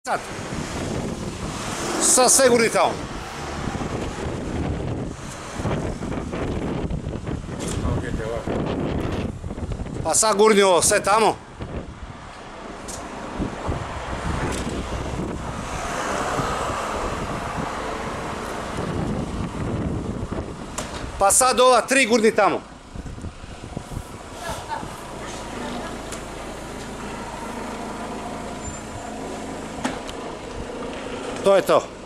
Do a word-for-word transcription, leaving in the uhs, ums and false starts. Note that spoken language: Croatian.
Sad. Sad sve gurni tamo. Pa sad gurni ovo sve tamo. Pa sad ova tri gurni tamo. To je to.